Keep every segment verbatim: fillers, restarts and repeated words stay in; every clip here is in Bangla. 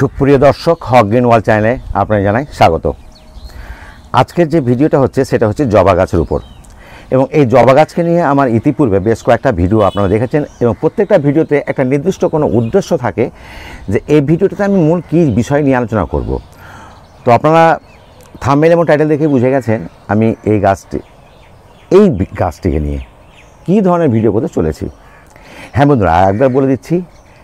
সুপ্রিয় দর্শক, হক গ্রিন ওয়ার্ল্ড চ্যানেলে আপনাকে জানাই স্বাগত। আজকের যে ভিডিওটা হচ্ছে সেটা হচ্ছে জবা গাছের উপর, এবং এই জবা গাছকে নিয়ে আমার ইতিপূর্বে বেশ কয়েকটা ভিডিও আপনারা দেখেছেন, এবং প্রত্যেকটা ভিডিওতে একটা নির্দিষ্ট কোনো উদ্দেশ্য থাকে যে এই ভিডিওটাতে আমি মূল কী বিষয় নিয়ে আলোচনা করব। তো আপনারা থাম্বনেল এবং টাইটেল দেখে বুঝে গেছেন আমি এই গাছটি এই গাছটিকে নিয়ে কী ধরনের ভিডিও করতে চলেছি। হ্যাঁ বন্ধুরা, একবার বলে দিচ্ছি,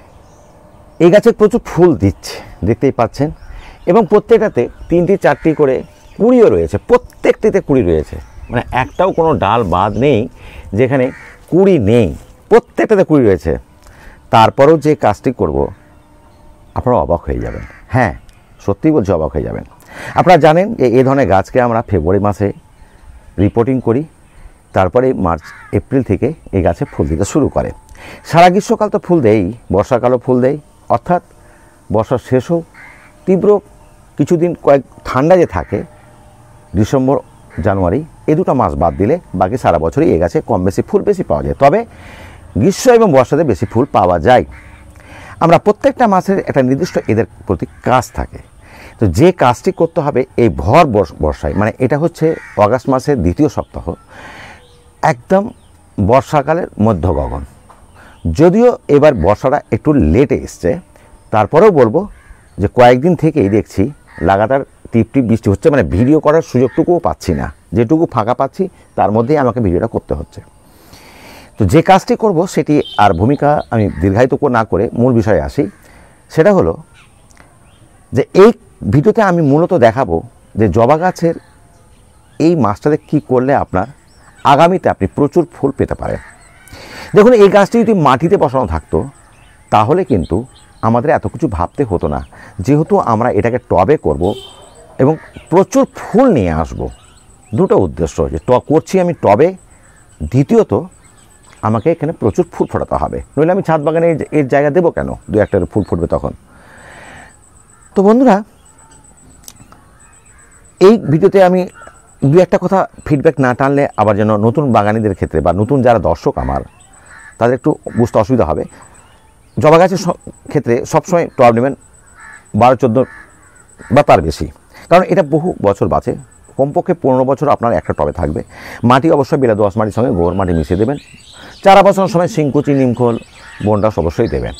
এই গাছে প্রচুর ফুল দিচ্ছে, দেখতেই পাচ্ছেন, এবং প্রত্যেকটাতে তিনটি চারটি করে কুড়িও রয়েছে, প্রত্যেকটিতে কুড়ি রয়েছে, মানে একটাও কোনো ডাল বাদ নেই যেখানে কুড়ি নেই, প্রত্যেকটাতে কুড়ি রয়েছে। তারপরেও যে কাজটি করব আপনারা অবাক হয়ে যাবেন। হ্যাঁ, সত্যিই বলছি, অবাক হয়ে যাবেন। আপনারা জানেন যে এই ধরনের গাছকে আমরা ফেব্রুয়ারি মাসে রিপোর্টিং করি, তারপরে মার্চ এপ্রিল থেকে এই গাছে ফুল দিতে শুরু করে। সারা গ্রীষ্মকাল তো ফুল দেয়, বর্ষাকালও ফুল দেয়, অর্থাৎ বর্ষার শেষও তীব্র কিছুদিন কয়েক ঠান্ডা যে থাকে ডিসেম্বর জানুয়ারি, এই দুটো মাস বাদ দিলে বাকি সারা বছরই এই গাছে কম বেশি ফুল বেশি পাওয়া যায়। তবে গ্রীষ্ম এবং বর্ষাতে বেশি ফুল পাওয়া যায়। আমরা প্রত্যেকটা মাসের একটা নির্দিষ্ট এদের প্রতি কাজ থাকে। তো যে কাজটি করতে হবে এই ভর বর্ষায়, মানে এটা হচ্ছে অগাস্ট মাসের দ্বিতীয় সপ্তাহ, একদম বর্ষাকালের মধ্য গগন। যদিও এবার বর্ষাটা একটু লেটে এসছে, তারপরেও বলবো যে কয়েকদিন থেকেই দেখছি লাগাতার টিপ টিপ বৃষ্টি হচ্ছে, মানে ভিডিও করার সুযোগটুকুও পাচ্ছি না। যেটুকু ফাঁকা পাচ্ছি তার মধ্যেই আমাকে ভিডিওটা করতে হচ্ছে। তো যে কাজটি করব সেটি আর ভূমিকা আমি দীর্ঘায়িত না করে মূল বিষয়ে আসি। সেটা হলো যে এই ভিডিওতে আমি মূলত দেখাবো যে জবা গাছের এই মাসটাতে কী করলে আপনার আগামীতে আপনি প্রচুর ফুল পেতে পারেন। দেখুন, এই গাছটি যদি মাটিতে বসানো থাকতো তাহলে কিন্তু আমাদের এত কিছু ভাবতে হতো না। যেহেতু আমরা এটাকে টবে করব এবং প্রচুর ফুল নিয়ে আসব, দুটো উদ্দেশ্য যে টব করছি আমি টবে, দ্বিতীয়ত আমাকে এখানে প্রচুর ফুল ফোটাতে হবে, নইলে আমি ছাদ বাগানে এর জায়গা দেবো কেন? দু একটা ফুল ফুটবে তখন। তো বন্ধুরা, এই ভিডিওতে আমি দু একটা কথা ফিডব্যাক না টানলে আবার যেন নতুন বাগানীদের ক্ষেত্রে বা নতুন যারা দর্শক আমার, তাদের একটু বুঝতে অসুবিধা হবে। জবা গাছের ক্ষেত্রে সবসময় টব নেবেন বারো চোদ্দো বা তার বেশি, কারণ এটা বহু বছর বাঁচে। কমপক্ষে পনেরো বছর আপনার একটা টবে থাকবে। মাটি অবশ্যই বেলা দোআঁশ মাটির সঙ্গে গোবর মাটি মিশিয়ে দেবেন। চারা বসানোর সময় শিংকুচি, নিমখোল, বনডাস অবশ্যই দেবেন।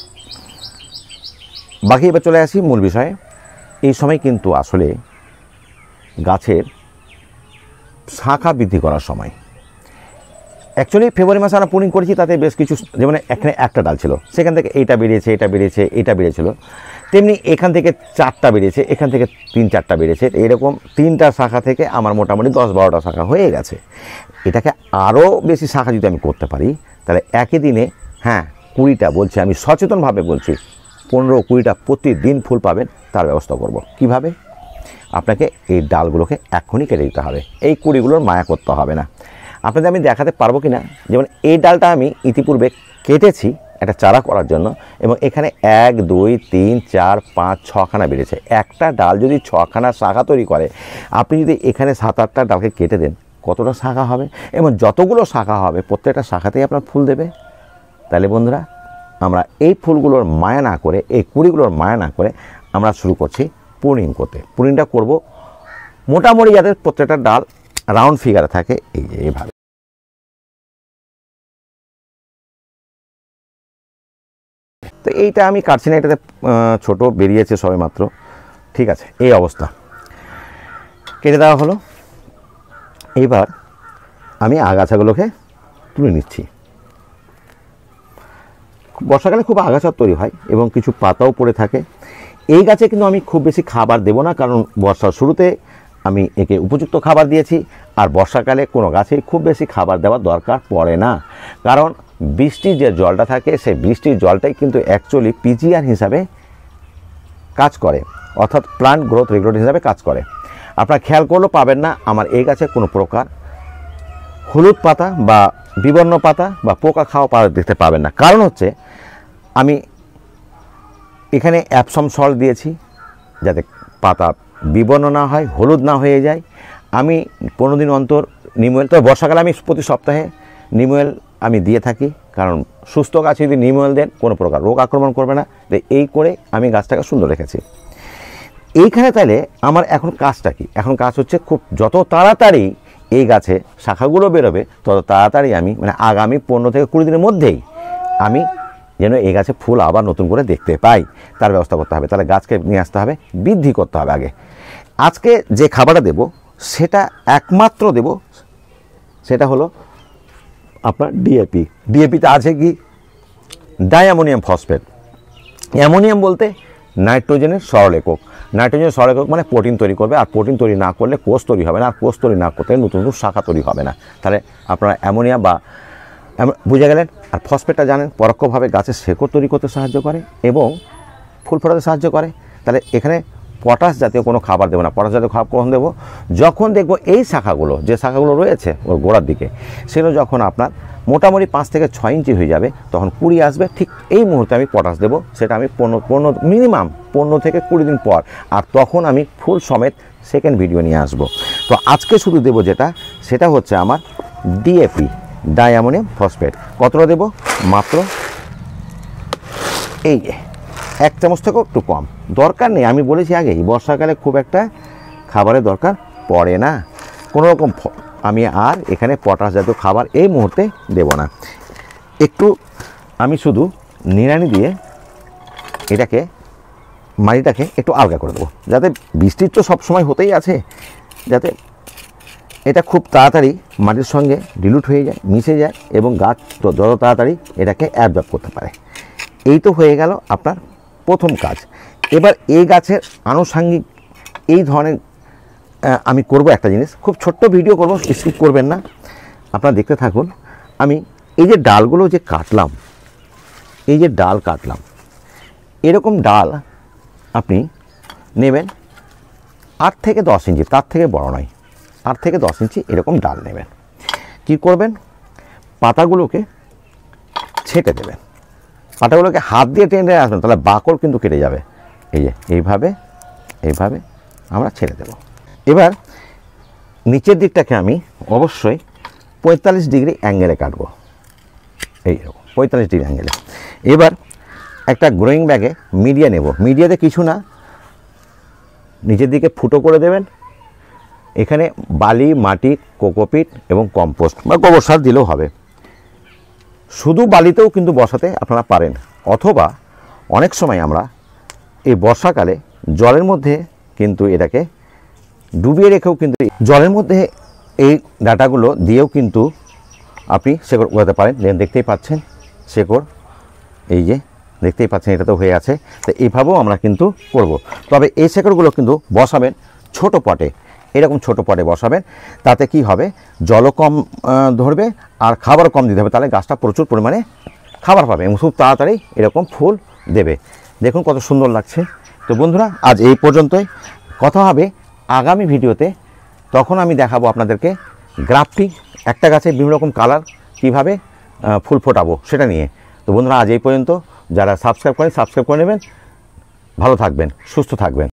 বাকি এবার চলে আসি মূল বিষয়ে। এই সময় কিন্তু আসলে গাছের শাখা বৃদ্ধি করার সময়। অ্যাকচুয়ালি ফেব্রুয়ারি মাসে আমরা পুনিং করেছি, তাতে বেশ কিছু, যেমন এখানে একটা ডাল ছিল, সেখান থেকে এইটা বেরিয়েছে, এটা বেরিয়েছে, এটা বেরিয়েছিল, তেমনি এখান থেকে চারটা বেরিয়েছে, এখান থেকে তিন চারটা বেরিয়েছে। এরকম তিনটা শাখা থেকে আমার মোটামুটি দশ বারোটা শাখা হয়ে গেছে। এটাকে আরও বেশি শাখা যদি আমি করতে পারি তাহলে একই দিনে, হ্যাঁ কুড়িটা বলছি, আমি সচেতনভাবে বলছি, পনেরো কুড়িটা প্রতিদিন ফুল পাবেন, তার ব্যবস্থা করব। কিভাবে? আপনাকে এই ডালগুলোকে এখনই কেটে দিতে হবে, এই কুড়িগুলোর মায়া করতে হবে না। আপনাদের আমি দেখাতে পারবো কি না, যেমন এই ডালটা আমি ইতিপূর্বে কেটেছি একটা চারা করার জন্য, এবং এখানে এক দুই তিন চার পাঁচ ছখানা বেরিয়েছে। একটা ডাল যদি ছখানা শাখা তৈরি করে, আপনি যদি এখানে সাত আটটা ডালকে কেটে দেন, কতটা শাখা হবে? এবং যতগুলো শাখা হবে প্রত্যেকটা শাখাতেই আপনার ফুল দেবে। তাহলে বন্ধুরা, আমরা এই ফুলগুলোর মায়া না করে, এই কুড়িগুলোর মায়া না করে আমরা শুরু করছি প্রুনিং করতে। প্রুনিংটা করব মোটামুটি যাতে প্রত্যেকটা ডাল রাউন্ড ফিগারে থাকে, এই যে এইভাবে। তো এইটা আমি কাটছি না, এটাতে ছোট বেরিয়েছে সবে মাত্র, ঠিক আছে, এই অবস্থা কেটে দেওয়া হলো। এইবার আমি আগাছাগুলোকে তুলে নিচ্ছি। বর্ষাকালে খুব আগাছা তৈরি হয় এবং কিছু পাতাও পড়ে থাকে। এই গাছে কিন্তু আমি খুব বেশি খাবার দেব না, কারণ বর্ষার শুরুতে আমি একে উপযুক্ত খাবার দিয়েছি। আর বর্ষাকালে কোনো গাছেই খুব বেশি খাবার দেওয়ার দরকার পড়ে না, কারণ বৃষ্টির যে জলটা থাকে সেই বৃষ্টির জলটাই কিন্তু অ্যাকচুয়ালি পিজিআর হিসাবে কাজ করে, অর্থাৎ প্লান্ট গ্রোথ রেগুলেটর হিসাবে কাজ করে। আপনারা খেয়াল করলেও পাবেন না আমার এই গাছে কোনো প্রকার হলুদ পাতা বা বিবর্ণ পাতা বা পোকা খাওয়া পাতা দেখতে পাবেন না। কারণ হচ্ছে আমি এখানে অ্যাপসম সল্ট দিয়েছি যাতে পাতা বিবর্ণ না হয়, হলুদ না হয়ে যায়। আমি পনেরো দিন অন্তর নিম অয়েল, তবে বর্ষাকালে আমি প্রতি সপ্তাহে নিম অয়েল আমি দিয়ে থাকি, কারণ সুস্থ গাছে যদি নিম অয়েল দেন কোনো প্রকার রোগ আক্রমণ করবে না। তো এই করে আমি গাছটাকে সুন্দর রেখেছি। এইখানে তাহলে আমার এখন কাজটা কি? এখন কাজ হচ্ছে খুব যত তাড়াতাড়ি এই গাছে শাখাগুলো বেরোবে তত তাড়াতাড়ি আমি মানে আগামী পনেরো থেকে কুড়ি দিনের মধ্যেই আমি যেন এই গাছে ফুল আবার নতুন করে দেখতে পাই, তার ব্যবস্থা করতে হবে। তাহলে গাছকে নিয়ে আসতে হবে, বৃদ্ধি করতে হবে আগে। আজকে যে খাবারটা দেব সেটা একমাত্র দেব, সেটা হলো আপনার ডিএপি। ডিএপিতে আছে কি? Diammonium phosphate. অ্যামোনিয়াম বলতে নাইট্রোজেনের সরল একক। নাইট্রোজেনের সরল একক মানে প্রোটিন তৈরি করবে, আর প্রোটিন তৈরি না করলে কোষ তৈরি হবে না, আর কোষ তৈরি না করতে নতুন নতুন শাখা তৈরি হবে না। তাহলে আপনারা অ্যামোনিয়া বা বুঝে গেলেন। আর ফসফেটটা জানেন পরোক্ষভাবে গাছের শেকড় তৈরি করতে সাহায্য করে এবং ফুল ফোটাতে সাহায্য করে। তাহলে এখানে পটাশ জাতীয় কোনো খাবার দেবো না। পটাশ জাতীয় খাবার কখন দেবো? যখন দেখবো এই শাখাগুলো, যে শাখাগুলো রয়েছে ওর গোড়ার দিকে, সেগুলো যখন আপনার মোটামুটি পাঁচ থেকে ছয় ইঞ্চি হয়ে যাবে, তখন কুড়ি আসবে, ঠিক এই মুহূর্তে আমি পটাশ দেবো। সেটা আমি পনেরো পনেরো মিনিমাম পনেরো থেকে কুড়ি দিন পর, আর তখন আমি ফুল সমেত সেকেন্ড ভিডিও নিয়ে আসবো। তো আজকে শুধু দেবো যেটা, সেটা হচ্ছে আমার ডিএপি, ডাইঅ্যামোনিয়াম ফসফেট। কতটা দেবো? মাত্র এই এক চামচ থেকেও একটু কম, দরকার নেই। আমি বলেছি আগেই, বর্ষাকালে খুব একটা খাবারের দরকার পড়ে না কোনো রকম। আমি আর এখানে পটাশ জাতীয় খাবার এই মুহূর্তে দেব না। একটু আমি শুধু নিড়ানি দিয়ে এটাকে মাটিটাকে একটু আলগা করে দেবো, যাতে বৃষ্টির তো সবসময় হতেই আছে, যাতে এটা খুব তাড়াতাড়ি মাটির সঙ্গে ডিলুট হয়ে যায়, মিশে যায় এবং গাছ যত তাড়াতাড়ি এটাকে অ্যাবজর্ব করতে পারে। এই তো হয়ে গেল আপনার প্রথম কাজ। এবার এই গাছের আনুষঙ্গিক এই ধরনের আমি করব একটা জিনিস, খুব ছোট্ট ভিডিও করব, স্কিপ করবেন না, আপনারা দেখতে থাকুন। আমি এই যে ডালগুলো যে কাটলাম, এই যে ডাল কাটলাম, এরকম ডাল আপনি নেবেন আট থেকে দশ ইঞ্চি, তার থেকে বড় নয়, আট থেকে দশ ইঞ্চি এরকম ডাল নেবেন। কি করবেন? পাতাগুলোকে ছেটে দেবেন, পাতাগুলোকে হাত দিয়ে টেনে আসবেন, তাহলে বাকল কিন্তু কেটে যাবে। এই যে এইভাবে এইভাবে আমরা ছেড়ে দেব। এবার নিচের দিকটাকে আমি অবশ্যই পঁয়তাল্লিশ ডিগ্রি অ্যাঙ্গেলে কাটবো, এইরকম পঁয়তাল্লিশ ডিগ্রি অ্যাঙ্গেলে। এবার একটা গ্রোয়িং ব্যাগে মিডিয়া নেব। মিডিয়াতে কিছু না, নিচের দিকে ফুটো করে দেবেন। এখানে বালি, মাটি, কোকোপিট এবং কম্পোস্ট বা গোবর সার দিলেও হবে। শুধু বালিতেও কিন্তু বসাতে আপনারা পারেন, অথবা অনেক সময় আমরা এই বর্ষাকালে জলের মধ্যে কিন্তু এটাকে ডুবিয়ে রেখেও কিন্তু জলের মধ্যে এই ডাটাগুলো দিয়েও কিন্তু আপনি শেকড় উগাতে পারেন। দেখতেই পাচ্ছেন শেকড়, এই যে দেখতেই পাচ্ছেন এটা তো হয়ে আছে। তো এইভাবেও আমরা কিন্তু করব। তবে এই শেকড়গুলো কিন্তু বসাবেন ছোট পটে, এরকম ছোট পটে বসাবেন। তাতে কি হবে? জলও কম ধরবে আর খাবারও কম দিতে হবে, তাহলে গাছটা প্রচুর পরিমাণে খাবার পাবে এবং খুব তাড়াতাড়ি এরকম ফুল দেবে। দেখুন কত সুন্দর লাগছে। তো বন্ধুরা, আজ এই পর্যন্তই। কথা হবে আগামী ভিডিওতে, তখন আমি দেখাবো আপনাদেরকে গ্রাফটিং, একটা গাছে বিভিন্ন রকম কালার কীভাবে ফুল ফোটাবো সেটা নিয়ে। তো বন্ধুরা, আজ এই পর্যন্ত। যারা সাবস্ক্রাইব করেন সাবস্ক্রাইব করে নেবেন। ভালো থাকবেন, সুস্থ থাকবেন।